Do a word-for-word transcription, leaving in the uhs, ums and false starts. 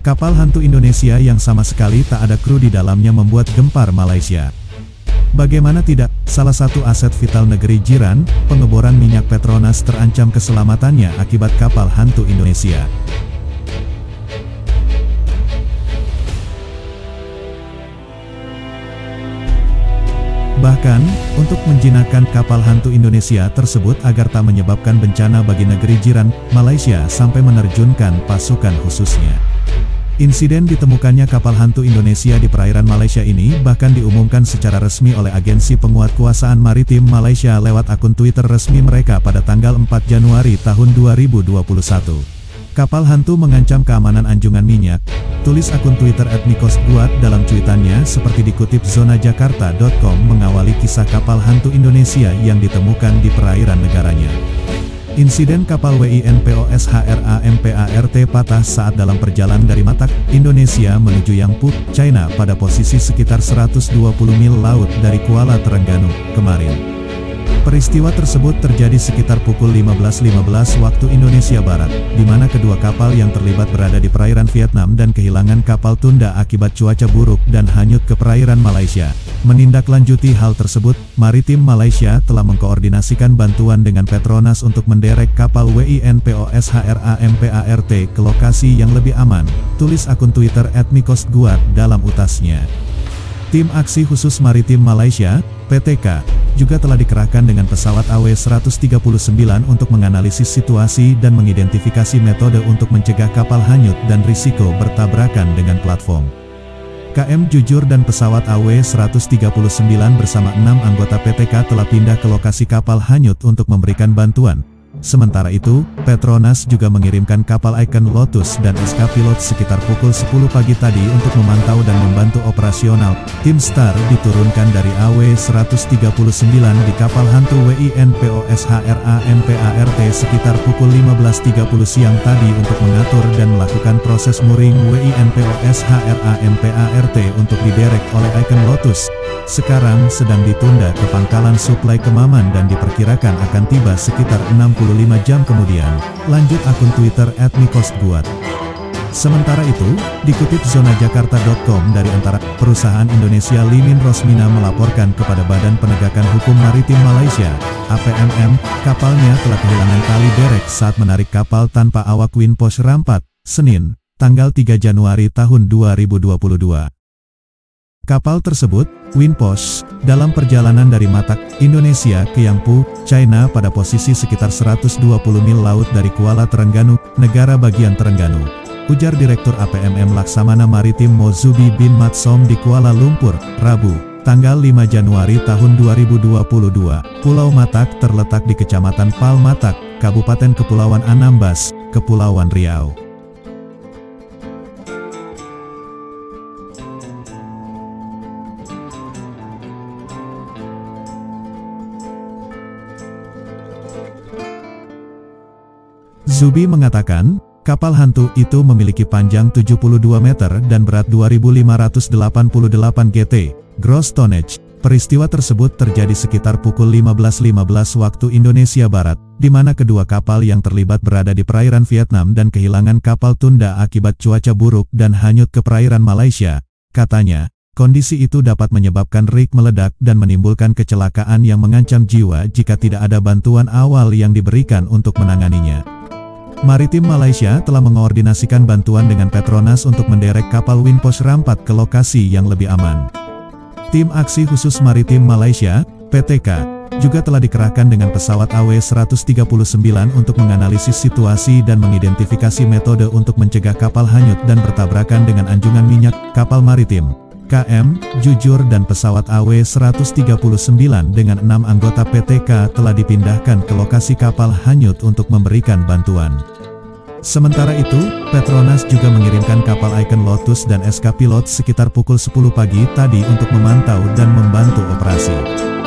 Kapal hantu Indonesia yang sama sekali tak ada kru di dalamnya membuat gempar Malaysia. Bagaimana tidak, salah satu aset vital negeri jiran, pengeboran minyak Petronas terancam keselamatannya akibat kapal hantu Indonesia. Bahkan, untuk menjinakkan kapal hantu Indonesia tersebut agar tak menyebabkan bencana bagi negeri jiran, Malaysia sampai menerjunkan pasukan khususnya. Insiden ditemukannya kapal hantu Indonesia di perairan Malaysia ini bahkan diumumkan secara resmi oleh Agensi Penguatkuasaan Maritim Malaysia lewat akun Twitter resmi mereka pada tanggal empat Januari tahun dua ribu dua puluh satu. Kapal hantu mengancam keamanan anjungan minyak, tulis akun Twitter et mikos guat dalam cuitannya seperti dikutip zona jakarta titik com mengawali kisah kapal hantu Indonesia yang ditemukan di perairan negaranya. Insiden kapal WINPOSHRAMPART patah saat dalam perjalanan dari Matak, Indonesia menuju Yangpu, China pada posisi sekitar seratus dua puluh mil laut dari Kuala Terengganu, kemarin. Peristiwa tersebut terjadi sekitar pukul lima belas lima belas waktu Indonesia Barat, di mana kedua kapal yang terlibat berada di perairan Vietnam dan kehilangan kapal tunda akibat cuaca buruk dan hanyut ke perairan Malaysia. Menindaklanjuti hal tersebut, Maritim Malaysia telah mengkoordinasikan bantuan dengan Petronas untuk menderek kapal WINPOSHRAMPART ke lokasi yang lebih aman, tulis akun Twitter et mikos guat dalam utasnya. Tim Aksi Khusus Maritim Malaysia, P T K, juga telah dikerahkan dengan pesawat A W seratus tiga puluh sembilan untuk menganalisis situasi dan mengidentifikasi metode untuk mencegah kapal hanyut dan risiko bertabrakan dengan platform. K M Jujur dan pesawat A W seratus tiga puluh sembilan bersama enam anggota P T K telah pindah ke lokasi kapal hanyut untuk memberikan bantuan. Sementara itu, Petronas juga mengirimkan kapal Icon Lotus dan S K Pilot sekitar pukul sepuluh pagi tadi untuk memantau dan membantu operasional. Tim STAR diturunkan dari A W seratus tiga puluh sembilan di kapal hantu WINPOSHRAMPART sekitar pukul lima belas tiga puluh siang tadi untuk mengatur dan melakukan proses mooring WINPOSHRAMPART untuk diderek oleh Icon Lotus. Sekarang sedang ditunda ke pangkalan suplai Kemaman dan diperkirakan akan tiba sekitar enam puluh lima jam kemudian, lanjut akun Twitter et mikos guat. Sementara itu, dikutip zona jakarta titik com dari antara perusahaan Indonesia Limin Rosmina melaporkan kepada Badan Penegakan Hukum Maritim Malaysia, A P M M, kapalnya telah kehilangan tali derek saat menarik kapal tanpa awak Winposh Rampat, Senin, tanggal tiga Januari tahun dua ribu dua puluh dua. Kapal tersebut, Winposh, dalam perjalanan dari Matak, Indonesia ke Yangpu, China pada posisi sekitar seratus dua puluh mil laut dari Kuala Terengganu, negara bagian Terengganu. Ujar Direktur A P M M Laksamana Maritim Mozubi bin Matsom di Kuala Lumpur, Rabu, tanggal lima Januari tahun dua ribu dua puluh dua. Pulau Matak terletak di Kecamatan Pal Matak, Kabupaten Kepulauan Anambas, Kepulauan Riau. Zubi mengatakan, kapal hantu itu memiliki panjang tujuh puluh dua meter dan berat dua ribu lima ratus delapan puluh delapan gt, gross tonnage. Peristiwa tersebut terjadi sekitar pukul lima belas lima belas waktu Indonesia Barat, di mana kedua kapal yang terlibat berada di perairan Vietnam dan kehilangan kapal tunda akibat cuaca buruk dan hanyut ke perairan Malaysia. Katanya, kondisi itu dapat menyebabkan rig meledak dan menimbulkan kecelakaan yang mengancam jiwa jika tidak ada bantuan awal yang diberikan untuk menanganinya. Maritim Malaysia telah mengoordinasikan bantuan dengan Petronas untuk menderek kapal Winposh Rampat ke lokasi yang lebih aman. Tim Aksi Khusus Maritim Malaysia, P T K, juga telah dikerahkan dengan pesawat A W seratus tiga puluh sembilan untuk menganalisis situasi dan mengidentifikasi metode untuk mencegah kapal hanyut dan bertabrakan dengan anjungan minyak, kapal maritim. K M Jujur dan pesawat A W seratus tiga puluh sembilan dengan enam anggota P T K telah dipindahkan ke lokasi kapal hanyut untuk memberikan bantuan. Sementara itu, Petronas juga mengirimkan kapal Icon Lotus dan S K Pilot sekitar pukul sepuluh pagi tadi untuk memantau dan membantu operasi.